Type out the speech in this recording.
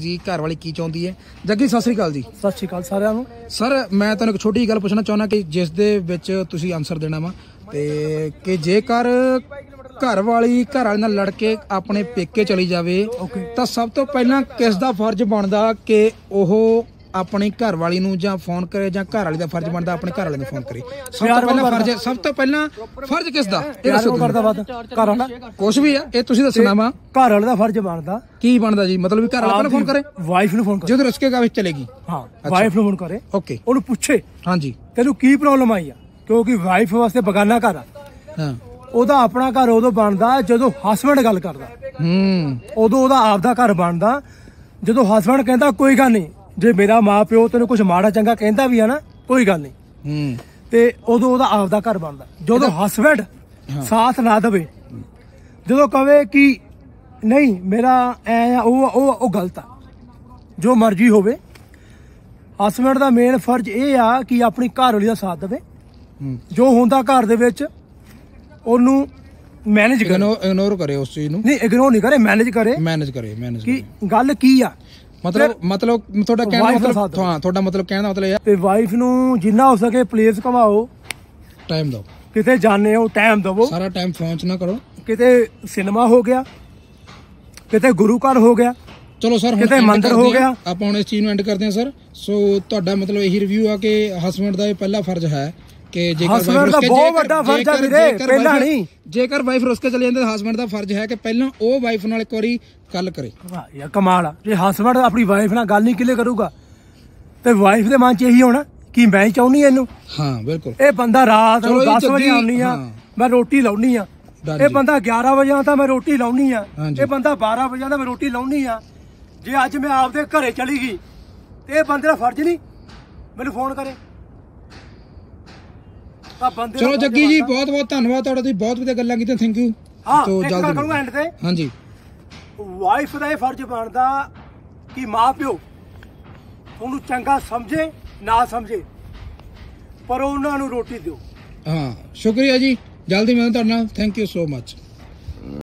जी घर वाली की चाहती है। जग्गी सत श्री अकाल जी। सत श्री अकाल सारिਆਂ ਨੂੰ। सर मैं तुहानू एक छोटी गल पुछना चाहना कि जिस दे विच तुसीं आंसर देना वा ते कि जेकर घर वाली नाल लड़ के अपने पेके चली जावे तो सब तो पहला किस दा फर्ज बनदा कि ओह अपनी घर वाली नूं जां फोन करे जां घर वाली दा फर्ज बनदा अपने घर वाले नूं फोन करे? सब तो पहला फर्ज किस दा? घर वाला कुछ भी है ये तुसीं दसना वा। घर वाले दा फर्ज बनदा की बनदा जी? मतलब घर वाला फोन करे, वाइफ नूं फोन करे जो रस्केगा विच चलेगी। हां वाइफ नूं फोन करे, ओके ओनू पूछे हां जी तैनू की प्रॉब्लम आई आ, क्योंकि वाइफ वास्ते बगाना घर आ। हां ओदा अपना घर उदों बनदा जदों हसबैंड गल करदा। उदों ओदा आपदा घर बनदा जदों हसबैंड कहंदा कोई गल नहीं, जे मेरा मां प्यो तेन कुछ माड़ा चंगा कहता भी है ना कोई गल नहीं, ते उदों ओदा आपदा घर बनदा। जदों हसबैंड साथ ना देवे, जदों कहे कि नहीं मेरा ऐ ओ गलत आ, जो मर्जी होवे, हसबैंड दा मेन फर्ज ये आ कि अपनी घरवाली दा साथ देवे, जो हुंदा घर दे विच ओनू मैनेज करे, इग्नोर करे उस चीज नूं, नहीं इग्नोर नहीं करे, मैनेज करे कि गल की आ। मतलब थोड़ा कहना मतलब हां थोड़ा मतलब कहना मतलब है ते वाइफ नूं जिन्ना हो सके प्लेस घमाओ, टाइम दो, किते जाने हो टाइम दवो, सारा टाइम फोन च ना करो। किते सिनेमा हो गया, किते गुरु घर हो गया, चलो सर किते मंदिर हो गया। आप हुण इस चीज नूं एंड करते हैं सर। सो तुहाडा मतलब यही रिव्यू आ कि हस्बैंड दा पहला फर्ज है कि जेकर वाइफ रुस के चली जाती है हस्बैंड दा फर्ज है कि पहला ओ वाइफ नाल एक बारी गल करे। यार कमाल आ, जे हस्बैंड अपनी वाइफ नाल गल नहीं किले करूगा ते वाइफ दे मन च यही होना कि मैं चाहनी इनू। हां बिल्कुल। ए बंदा रात नूं 10 बजे आउनी आ, मैं रोटी लाउनी आ, ए बंदा 11 बजे आंदा मैं रोटी लाउनी आ, ए बंदा 12 बजे आंदा मैं रोटी लाउनी आ। जे अज मैं आपदे घरे चली गई ते ए बंदे दा फर्ज नहीं मैनू फोन करे। चलो जग्गी जी बहुत बहुत धन्यवाद तुहाडा, तुसीं बहुत वधिया गल्लां कीतीआं, थैंक यू। तो जल्दी करूंगा एंड ते। हां जी वाइफ दा फर्ज बनदा कि मां प्यो ओनू चंगा समझे ना समझे पर उन्हां नू रोटी दिओ। हाँ शुक्रिया जी, जल्दी मिलूं तुहाडे नाल, थैंक यू सो मच।